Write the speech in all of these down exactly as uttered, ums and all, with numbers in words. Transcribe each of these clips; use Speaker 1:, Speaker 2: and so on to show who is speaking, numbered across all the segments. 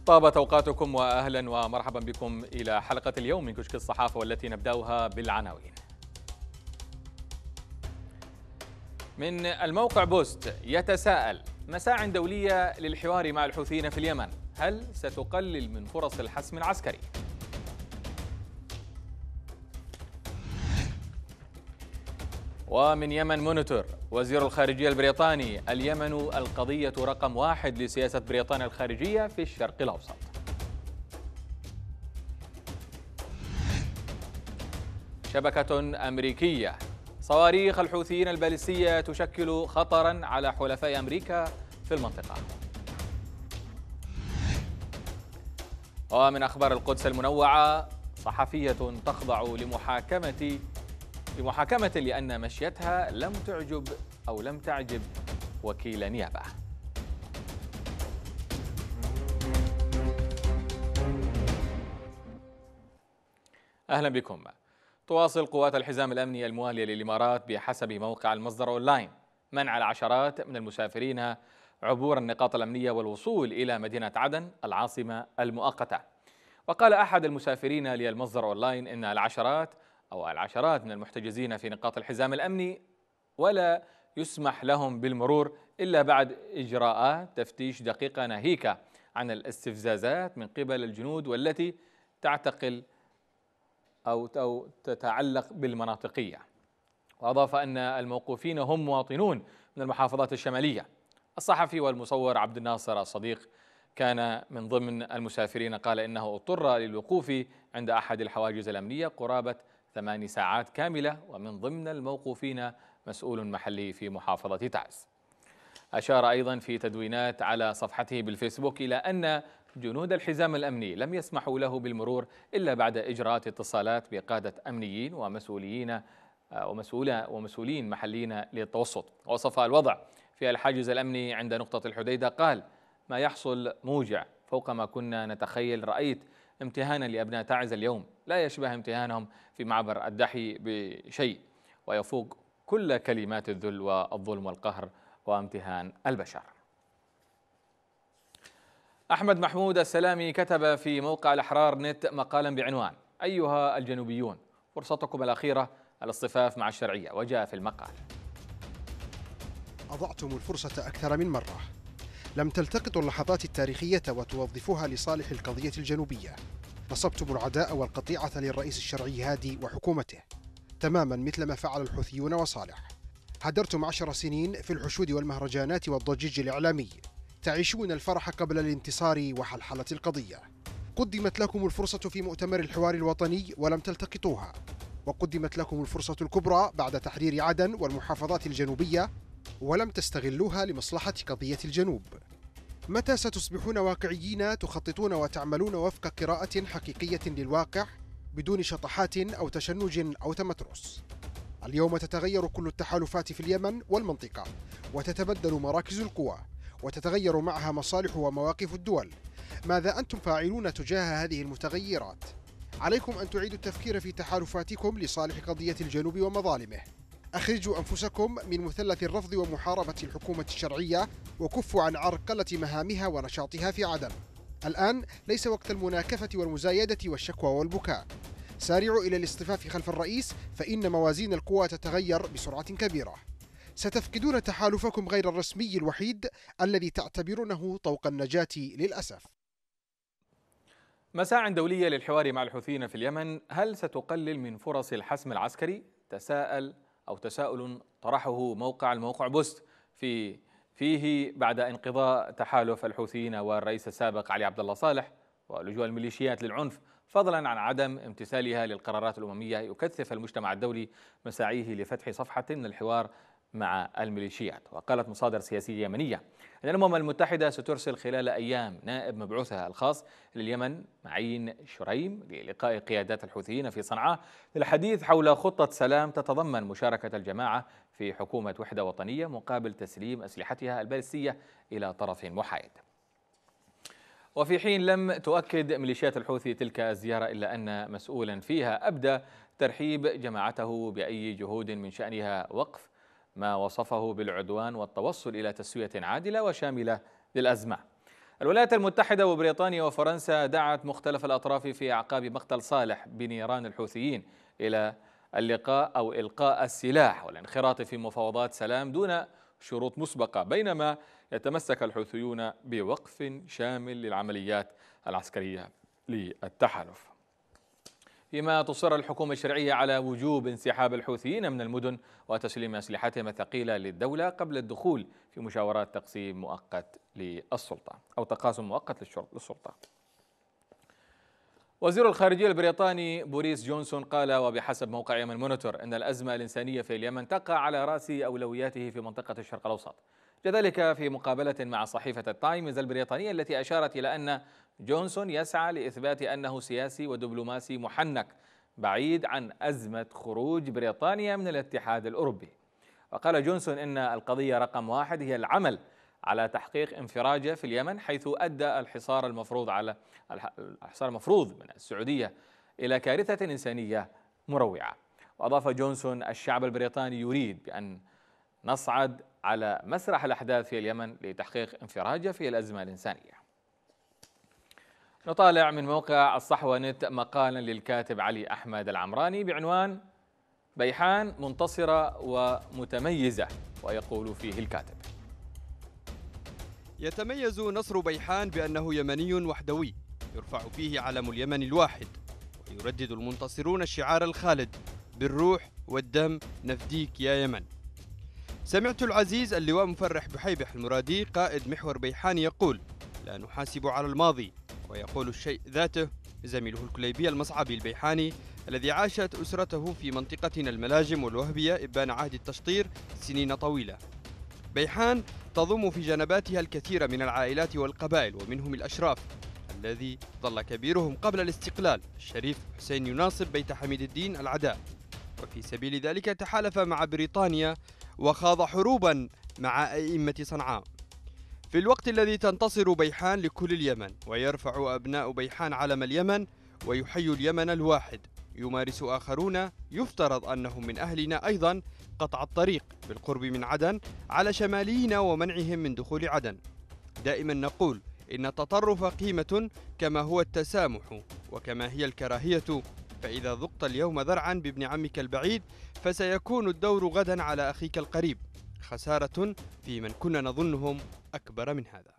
Speaker 1: طابت أوقاتكم وأهلا ومرحبا بكم إلى حلقة اليوم من كشك الصحافة، والتي نبدأها بالعناوين. من الموقع بوست يتساءل: مساع دولية للحوار مع الحوثيين في اليمن، هل ستقلل من فرص الحسم العسكري؟ ومن يمن مونيتور: وزير الخارجية البريطاني: اليمن القضية رقم واحد لسياسة بريطانيا الخارجية في الشرق الأوسط. شبكة أمريكية: صواريخ الحوثيين البالستية تشكل خطرا على حلفاء أمريكا في المنطقة. ومن أخبار القدس المنوعة: صحفية تخضع لمحاكمة لمحاكمة لأن مشيتها لم تعجب أو لم تعجب وكيل نيابة. أهلا بكم. تواصل قوات الحزام الأمني الموالية للإمارات بحسب موقع المصدر أونلاين منع العشرات من المسافرين عبور النقاط الأمنية والوصول إلى مدينة عدن العاصمة المؤقتة. وقال أحد المسافرين للمصدر أونلاين إن العشرات أو العشرات من المحتجزين في نقاط الحزام الأمني ولا يسمح لهم بالمرور إلا بعد إجراءات تفتيش دقيقة ناهيك عن الاستفزازات من قبل الجنود والتي تعتقل أو أو تتعلق بالمناطقية. وأضاف أن الموقوفين هم مواطنون من المحافظات الشمالية. الصحفي والمصور عبد الناصر الصديق كان من ضمن المسافرين، قال إنه اضطر للوقوف عند أحد الحواجز الأمنية قرابة ثماني ساعات كاملة، ومن ضمن الموقوفين مسؤول محلي في محافظة تعز. أشار أيضا في تدوينات على صفحته بالفيسبوك إلى أن جنود الحزام الأمني لم يسمحوا له بالمرور إلا بعد إجراءات اتصالات بقادة أمنيين ومسؤولين ومسؤولين محليين للتوسط. وصف الوضع في الحاجز الأمني عند نقطة الحديدة، قال: ما يحصل موجع فوق ما كنا نتخيل. رأيت امتهانا لأبناء تعز اليوم لا يشبه امتهانهم في معبر الدحي بشيء، ويفوق كل كلمات الذل والظلم والقهر وامتهان البشر. أحمد محمود السلامي كتب في موقع الأحرار نت مقالا بعنوان: أيها الجنوبيون، فرصتكم الأخيرة الاصطفاف مع الشرعية. وجاء في المقال:
Speaker 2: أضعتم الفرصة أكثر من مرة، لم تلتقطوا اللحظات التاريخية وتوظفوها لصالح القضية الجنوبية. نصبتم العداء والقطيعة للرئيس الشرعي هادي وحكومته تماما مثل ما فعل الحوثيون وصالح. هدرتم عشر سنين في الحشود والمهرجانات والضجيج الإعلامي، تعيشون الفرح قبل الانتصار وحلحلة القضية. قدمت لكم الفرصة في مؤتمر الحوار الوطني ولم تلتقطوها، وقدمت لكم الفرصة الكبرى بعد تحرير عدن والمحافظات الجنوبية ولم تستغلوها لمصلحة قضية الجنوب. متى ستصبحون واقعيين تخططون وتعملون وفق قراءة حقيقية للواقع بدون شطحات أو تشنج أو تمترس؟ اليوم تتغير كل التحالفات في اليمن والمنطقة، وتتبدل مراكز القوى، وتتغير معها مصالح ومواقف الدول. ماذا أنتم فاعلون تجاه هذه المتغيرات؟ عليكم أن تعيدوا التفكير في تحالفاتكم لصالح قضية الجنوب ومظالمه. أخرجوا أنفسكم من مثلث الرفض ومحاربة الحكومة الشرعية، وكفوا عن عرقلة مهامها ونشاطها في عدن. الآن ليس وقت المناكفة والمزايدة والشكوى والبكاء. سارعوا إلى الاصطفاف خلف الرئيس، فإن موازين القوى تتغير بسرعة كبيرة. ستفقدون تحالفكم غير الرسمي الوحيد الذي تعتبرونه طوق النجاة للأسف.
Speaker 1: مساع دولية للحوار مع الحوثيين في اليمن، هل ستقلل من فرص الحسم العسكري؟ تساءل أو تساؤل طرحه موقع الموقع بوست في فيه بعد انقضاء تحالف الحوثيين والرئيس السابق علي عبد الله صالح ولجوء الميليشيات للعنف، فضلا عن عدم امتثالها للقرارات الأممية. يكثف المجتمع الدولي مساعيه لفتح صفحة من الحوار مع الميليشيات. وقالت مصادر سياسية يمنية أن الأمم المتحدة سترسل خلال أيام نائب مبعوثها الخاص لليمن معين شريم للقاء قيادات الحوثيين في صنعاء للحديث حول خطة سلام تتضمن مشاركة الجماعة في حكومة وحدة وطنية مقابل تسليم أسلحتها البالستية إلى طرف محايد. وفي حين لم تؤكد ميليشيات الحوثي تلك الزيارة، إلا أن مسؤولا فيها أبدى ترحيب جماعته بأي جهود من شأنها وقف ما وصفه بالعدوان والتوصل إلى تسوية عادلة وشاملة للأزمة. الولايات المتحدة وبريطانيا وفرنسا دعت مختلف الأطراف في أعقاب مقتل صالح بنيران الحوثيين إلى اللقاء أو إلقاء السلاح والانخراط في مفاوضات سلام دون شروط مسبقة، بينما يتمسك الحوثيون بوقف شامل للعمليات العسكرية للتحالف. فيما تصر الحكومة الشرعية على وجوب انسحاب الحوثيين من المدن وتسليم أسلحتهم الثقيلة للدولة قبل الدخول في مشاورات تقسيم مؤقت للسلطة أو تقاسم مؤقت للسلطة. وزير الخارجية البريطاني بوريس جونسون قال وبحسب موقع يمن مونيتور أن الأزمة الإنسانية في اليمن تقع على رأس أولوياته في منطقة الشرق الأوسط. كذلك في مقابلة مع صحيفة التايمز البريطانية التي أشارت إلى أن جونسون يسعى لإثبات أنه سياسي ودبلوماسي محنك بعيد عن أزمة خروج بريطانيا من الاتحاد الأوروبي. وقال جونسون إن القضية رقم واحد هي العمل على تحقيق انفراجة في اليمن، حيث أدى الحصار المفروض على الحصار المفروض من السعودية إلى كارثة إنسانية مروعة. وأضاف جونسون الشعب البريطاني يريد بأن نصعد على مسرح الأحداث في اليمن لتحقيق انفراجة في الأزمة الإنسانية. نطالع من موقع الصحوة نت مقالا للكاتب علي أحمد العمراني بعنوان بيحان منتصرة ومتميزة، ويقول فيه الكاتب:
Speaker 3: يتميز نصر بيحان بأنه يمني وحدوي يرفع فيه علم اليمن الواحد، ويردد المنتصرون الشعار الخالد بالروح والدم نفديك يا يمن. سمعت العزيز اللواء مفرح بحيبح المرادي قائد محور بيحان يقول: لا نحاسب على الماضي، ويقول الشيء ذاته زميله الكليبي المصعبي البيحاني الذي عاشت أسرته في منطقتنا الملاجم والوهبية إبان عهد التشطير سنين طويلة. بيحان تضم في جنباتها الكثير من العائلات والقبائل ومنهم الأشراف الذي ظل كبيرهم قبل الاستقلال الشريف حسين يناصب بيت حميد الدين العداء، وفي سبيل ذلك تحالف مع بريطانيا وخاض حروبا مع أئمة صنعاء. في الوقت الذي تنتصر بيحان لكل اليمن ويرفع أبناء بيحان علم اليمن ويحيي اليمن الواحد، يمارس آخرون يفترض أنهم من أهلنا أيضا قطع الطريق بالقرب من عدن على شماليين ومنعهم من دخول عدن. دائما نقول إن التطرف قيمة كما هو التسامح وكما هي الكراهية، فإذا ذقت اليوم ذرعا بابن عمك البعيد فسيكون الدور غدا على أخيك القريب، خسارة في من كنا نظنهم أكبر من هذا.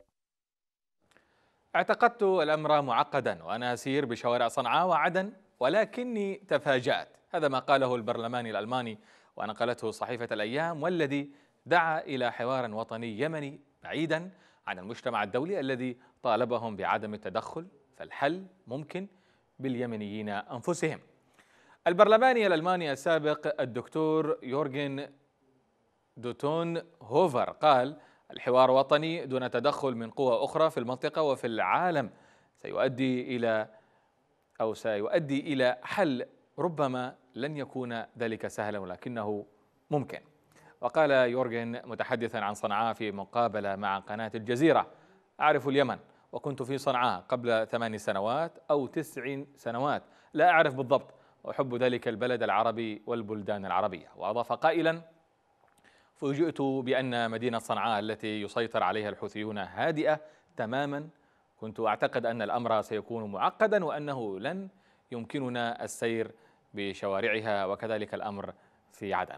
Speaker 1: اعتقدت الأمر معقدا وأنا أسير بشوارع صنعاء وعدن ولكني تفاجأت. هذا ما قاله البرلماني الألماني ونقلته صحيفة الأيام، والذي دعا إلى حوار وطني يمني بعيدا عن المجتمع الدولي الذي طالبهم بعدم التدخل، فالحل ممكن باليمنيين أنفسهم. البرلماني الألماني السابق الدكتور يورغن دوتون هوفر قال: الحوار وطني دون تدخل من قوى أخرى في المنطقة وفي العالم سيؤدي إلى أو سيؤدي إلى حل ربما لن يكون ذلك سهلا ولكنه ممكن. وقال يورغن متحدثا عن صنعاء في مقابلة مع قناة الجزيرة: أعرف اليمن وكنت في صنعاء قبل ثمان سنوات أو تسع سنوات، لا أعرف بالضبط، وأحب ذلك البلد العربي والبلدان العربية. وأضاف قائلا: فوجئت بأن مدينة صنعاء التي يسيطر عليها الحوثيون هادئة تماما، كنت أعتقد أن الأمر سيكون معقدا وأنه لن يمكننا السير بشوارعها، وكذلك الأمر في عدن.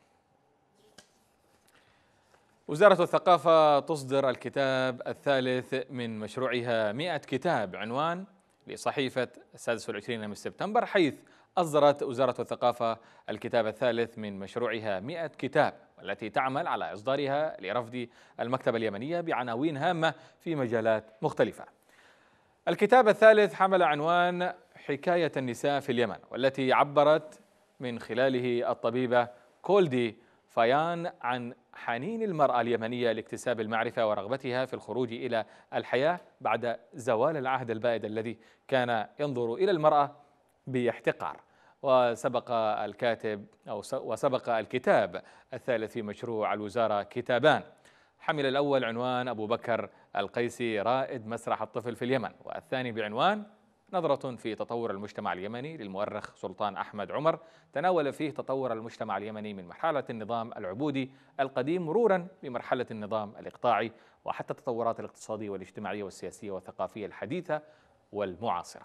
Speaker 1: وزارة الثقافة تصدر الكتاب الثالث من مشروعها مئة كتاب عنوان لصحيفة السادس والعشرين من سبتمبر، حيث أصدرت وزارة الثقافة الكتاب الثالث من مشروعها مئة كتاب، والتي تعمل على إصدارها لرفد المكتبة اليمنية بعناوين هامة في مجالات مختلفة. الكتاب الثالث حمل عنوان حكاية النساء في اليمن، والتي عبرت من خلاله الطبيبة كولدي فيان عن حنين المرأة اليمنية لاكتساب المعرفة ورغبتها في الخروج إلى الحياة بعد زوال العهد البائد الذي كان ينظر إلى المرأة باحتقار. وسبق الكاتب أو وسبق الكتاب الثالث في مشروع الوزارة كتابان. حمل الأول عنوان أبو بكر القيسي رائد مسرح الطفل في اليمن، والثاني بعنوان نظرة في تطور المجتمع اليمني للمؤرخ سلطان أحمد عمر، تناول فيه تطور المجتمع اليمني من مرحلة النظام العبودي القديم مرورا بمرحلة النظام الإقطاعي وحتى التطورات الاقتصادية والاجتماعية والسياسية والثقافية الحديثة والمعاصرة.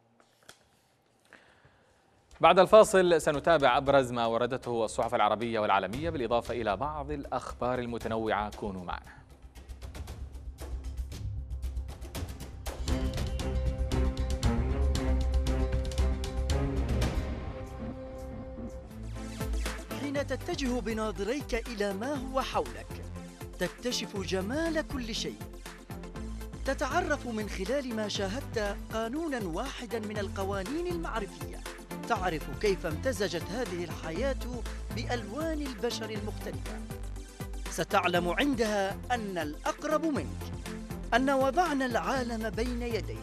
Speaker 1: بعد الفاصل سنتابع أبرز ما وردته الصحف العربية والعالمية بالإضافة إلى بعض الأخبار المتنوعة. كونوا معنا.
Speaker 4: حين تتجه بناظريك إلى ما هو حولك تكتشف جمال كل شيء. تتعرف من خلال ما شاهدت قانوناً واحداً من القوانين المعرفية. تعرف كيف امتزجت هذه الحياة بألوان البشر المختلفة. ستعلم عندها أن الأقرب منك، أن وضعنا العالم بين يديك.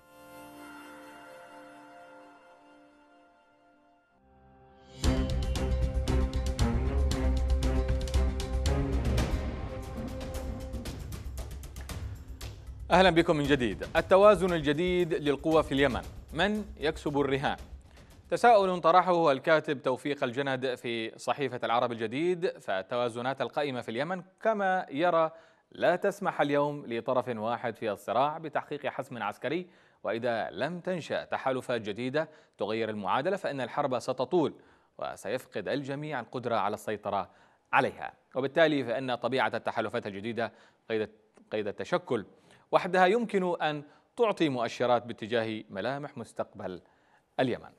Speaker 1: أهلا بكم من جديد. التوازن الجديد للقوى في اليمن، من يكسب الرهان؟ تساؤل طرحه الكاتب توفيق الجند في صحيفة العرب الجديد. فالتوازنات القائمة في اليمن كما يرى لا تسمح اليوم لطرف واحد في الصراع بتحقيق حسم عسكري، وإذا لم تنشأ تحالفات جديدة تغير المعادلة فإن الحرب ستطول وسيفقد الجميع القدرة على السيطرة عليها، وبالتالي فإن طبيعة التحالفات الجديدة قيد قيد التشكل وحدها يمكن أن تعطي مؤشرات باتجاه ملامح مستقبل اليمن.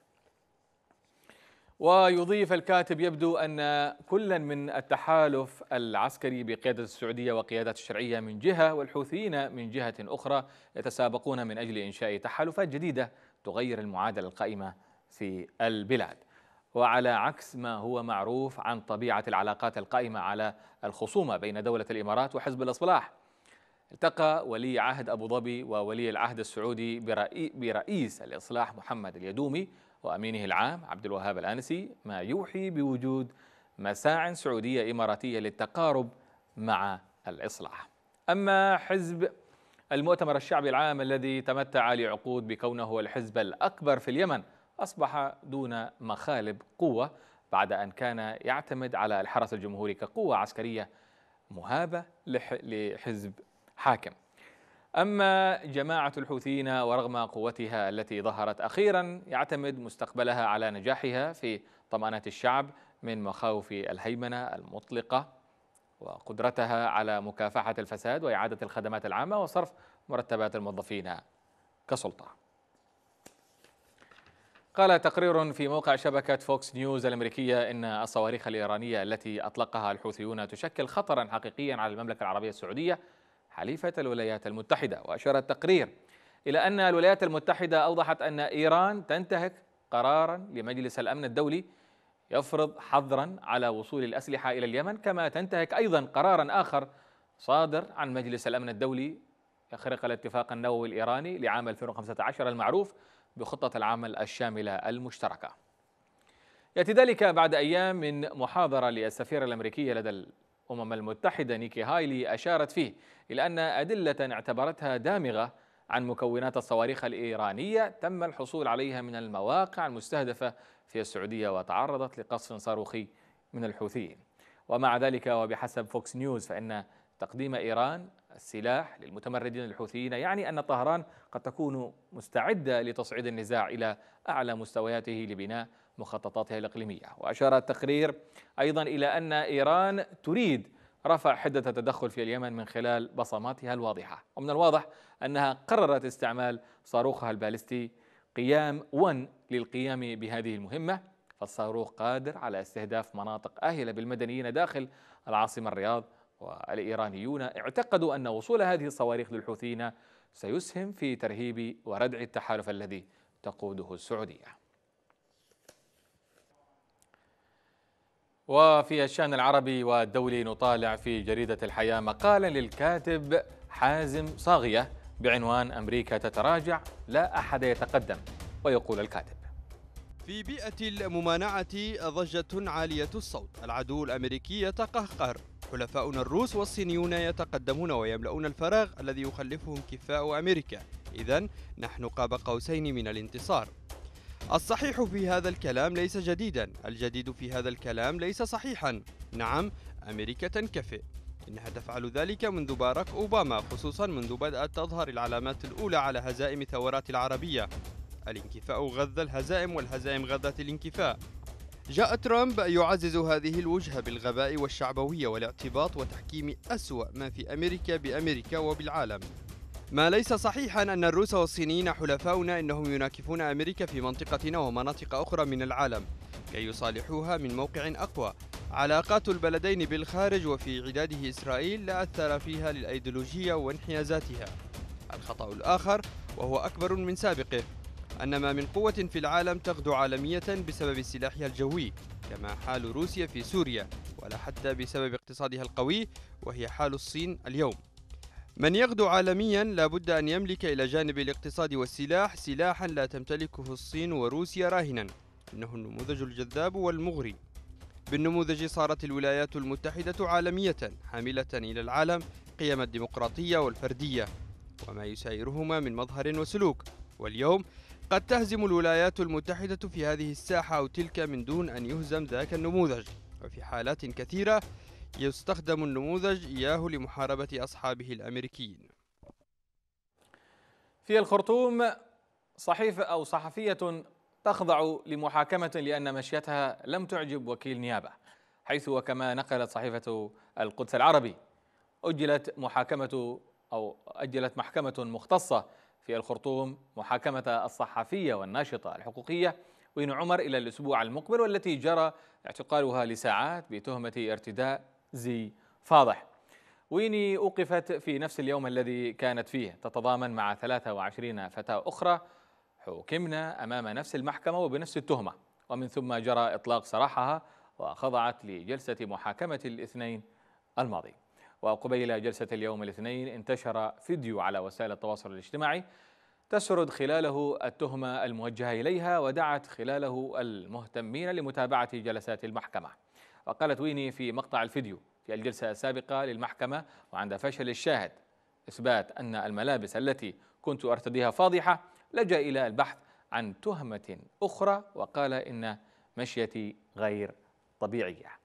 Speaker 1: ويضيف الكاتب: يبدو أن كلا من التحالف العسكري بقيادة السعودية وقيادة الشرعية من جهة والحوثيين من جهة أخرى يتسابقون من أجل إنشاء تحالفات جديدة تغير المعادلة القائمة في البلاد، وعلى عكس ما هو معروف عن طبيعة العلاقات القائمة على الخصومة بين دولة الإمارات وحزب الإصلاح. التقى ولي عهد أبو ظبي وولي العهد السعودي برئي برئيس الإصلاح محمد اليدومي وأمينه العام عبد الوهاب الآنسي، ما يوحي بوجود مساع سعودية إماراتية للتقارب مع الإصلاح. أما حزب المؤتمر الشعبي العام الذي تمتع لعقود بكونه هو الحزب الأكبر في اليمن، أصبح دون مخالب قوة بعد أن كان يعتمد على الحرس الجمهوري كقوة عسكرية مهابة لحزب حاكم. أما جماعة الحوثيين ورغم قوتها التي ظهرت أخيرا يعتمد مستقبلها على نجاحها في طمأنة الشعب من مخاوف الهيمنة المطلقة وقدرتها على مكافحة الفساد وإعادة الخدمات العامة وصرف مرتبات الموظفين كسلطة. قال تقرير في موقع شبكة فوكس نيوز الأمريكية إن الصواريخ الإيرانية التي أطلقها الحوثيون تشكل خطرا حقيقيا على المملكة العربية السعودية حليفة الولايات المتحدة. وأشار التقرير إلى أن الولايات المتحدة أوضحت أن إيران تنتهك قرارا لمجلس الأمن الدولي يفرض حظرا على وصول الأسلحة إلى اليمن، كما تنتهك أيضا قرارا آخر صادر عن مجلس الأمن الدولي يخرق الاتفاق النووي الإيراني لعام ألفين وخمسة عشر المعروف بخطة العمل الشاملة المشتركة. يأتي ذلك بعد أيام من محاضرة للسفيرة الأمريكية لدى الأمم المتحدة نيكي هايلي أشارت فيه إلى أن أدلة اعتبرتها دامغة عن مكونات الصواريخ الإيرانية تم الحصول عليها من المواقع المستهدفة في السعودية وتعرضت لقصف صاروخي من الحوثيين. ومع ذلك وبحسب فوكس نيوز فإن تقديم إيران السلاح للمتمردين الحوثيين يعني أن طهران قد تكون مستعدة لتصعيد النزاع إلى أعلى مستوياته لبناء مخططاتها الإقليمية. وأشار التقرير أيضا إلى أن إيران تريد رفع حدة التدخل في اليمن من خلال بصماتها الواضحة، ومن الواضح أنها قررت استعمال صاروخها البالستي قيام ون للقيام بهذه المهمة. فالصاروخ قادر على استهداف مناطق آهلة بالمدنيين داخل العاصمة الرياض، والإيرانيون اعتقدوا أن وصول هذه الصواريخ للحوثيين سيسهم في ترهيب وردع التحالف الذي تقوده السعودية. وفي الشأن العربي والدولي نطالع في جريدة الحياة مقالا للكاتب حازم صاغية بعنوان أمريكا تتراجع لا أحد يتقدم. ويقول الكاتب:
Speaker 3: في بيئة الممانعة ضجة عالية الصوت، العدو الأمريكي يتقهقر، حلفاؤنا الروس والصينيون يتقدمون ويملؤون الفراغ الذي يخلفهم كفاء أمريكا. إذن نحن قاب قوسين من الانتصار. الصحيح في هذا الكلام ليس جديدا، الجديد في هذا الكلام ليس صحيحا. نعم، أمريكا تنكفئ، إنها تفعل ذلك منذ باراك أوباما، خصوصا منذ بدأت تظهر العلامات الأولى على هزائم الثورات العربية. الانكفاء غذى الهزائم والهزائم غذت الانكفاء. جاء ترامب يعزز هذه الوجهة بالغباء والشعبوية والاعتباط وتحكيم أسوأ ما في أمريكا بأمريكا وبالعالم. ما ليس صحيحا أن الروس والصينيين حلفاؤنا إنهم يناكفون أمريكا في منطقتنا ومناطق أخرى من العالم كي يصالحوها من موقع أقوى. علاقات البلدين بالخارج وفي عداده إسرائيل لا أثر فيها للأيديولوجية وانحيازاتها. الخطأ الآخر وهو أكبر من سابقه، أن ما من قوة في العالم تغدو عالمية بسبب سلاحها الجوي، كما حال روسيا في سوريا، ولا حتى بسبب اقتصادها القوي، وهي حال الصين اليوم. من يغدو عالميا لا بد أن يملك إلى جانب الاقتصاد والسلاح سلاحا لا تمتلكه الصين وروسيا راهنا، إنه النموذج الجذاب والمغري. بالنموذج صارت الولايات المتحدة عالمية حاملة إلى العالم قيم الديمقراطية والفردية وما يسايرهما من مظهر وسلوك، واليوم قد تهزم الولايات المتحدة في هذه الساحة أو تلك من دون أن يهزم ذاك النموذج، وفي حالات كثيرة يستخدم النموذج إياه لمحاربة أصحابه الأمريكيين.
Speaker 1: في الخرطوم صحيفة أو صحفية تخضع لمحاكمة لأن مشيتها لم تعجب وكيل نيابة، حيث وكما نقلت صحيفة القدس العربي أجلت محاكمة أو أجلت محكمة مختصة في الخرطوم محاكمة الصحفية والناشطة الحقوقية وين عمر إلى الأسبوع المقبل، والتي جرى اعتقالها لساعات بتهمة ارتداء زي فاضح. ويني أوقفت في نفس اليوم الذي كانت فيه تتضامن مع ثلاثة وعشرين فتاة أخرى حكمنا أمام نفس المحكمة وبنفس التهمة، ومن ثم جرى إطلاق سراحها وخضعت لجلسة محاكمة الاثنين الماضي. وقبيل جلسة اليوم الاثنين انتشر فيديو على وسائل التواصل الاجتماعي تسرد خلاله التهمة الموجهة إليها، ودعت خلاله المهتمين لمتابعة جلسات المحكمة. وقالت ويني في مقطع الفيديو في الجلسة السابقة للمحكمة وعند فشل الشاهد إثبات أن الملابس التي كنت أرتديها فاضحة، لجأ إلى البحث عن تهمة أخرى وقال إن مشيتي غير طبيعية.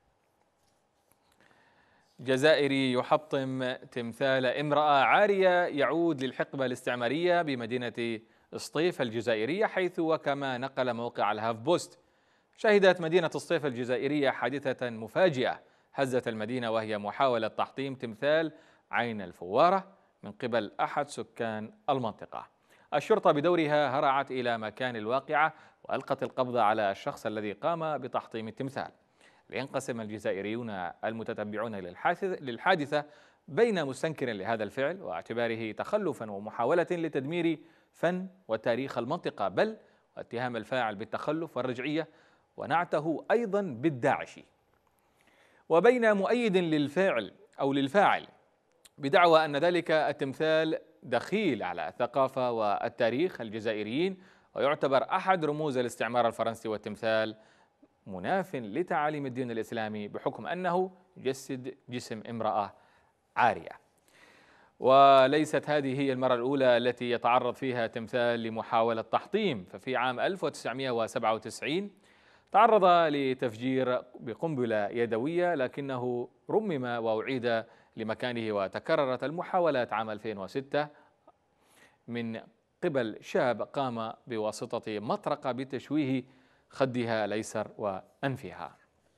Speaker 1: جزائري يحطم تمثال امرأة عارية يعود للحقبة الاستعمارية بمدينة سطيف الجزائرية، حيث وكما نقل موقع الهاف بوست شهدت مدينة سطيف الجزائرية حادثة مفاجئة هزت المدينة، وهي محاولة تحطيم تمثال عين الفوارة من قبل أحد سكان المنطقة. الشرطة بدورها هرعت إلى مكان الواقعة وألقت القبض على الشخص الذي قام بتحطيم التمثال. لينقسم الجزائريون المتتبعون للحادثة بين مستنكر لهذا الفعل واعتباره تخلفا ومحاولة لتدمير فن وتاريخ المنطقة، بل واتهام الفاعل بالتخلف والرجعية ونعته أيضا بالداعشي، وبين مؤيد للفاعل أو للفاعل بدعوى أن ذلك التمثال دخيل على الثقافة والتاريخ الجزائريين ويعتبر أحد رموز الاستعمار الفرنسي، والتمثال مناف لتعاليم الدين الإسلامي بحكم أنه يجسد جسم امرأة عارية. وليست هذه هي المرة الأولى التي يتعرض فيها تمثال لمحاولة تحطيم، ففي عام ألف وتسعمائة وسبعة وتسعين تعرض لتفجير بقنبلة يدوية لكنه رمم وأعيد لمكانه، وتكررت المحاولات عام ألفين وستة من قبل شاب قام بواسطة مطرقة بتشويه خدها الأيسر وأنفها.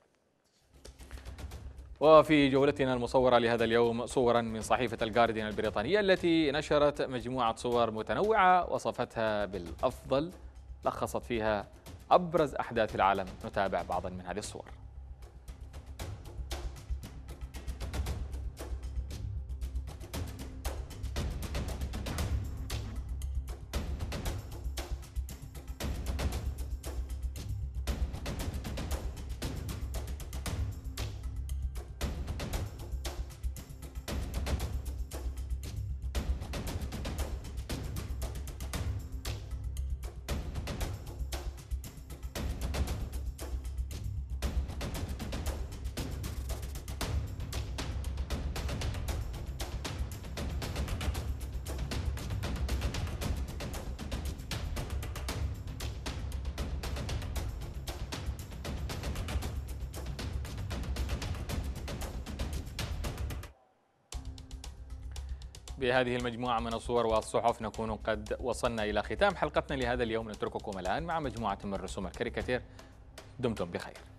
Speaker 1: وفي جولتنا المصورة لهذا اليوم صورا من صحيفة الجارديان البريطانية التي نشرت مجموعة صور متنوعة وصفتها بالأفضل، لخصت فيها أبرز أحداث العالم. نتابع بعضا من هذه الصور. بهذه المجموعة من الصور والصحف نكون قد وصلنا إلى ختام حلقتنا لهذا اليوم. نترككم الآن مع مجموعة من رسوم الكاريكاتير. دمتم بخير.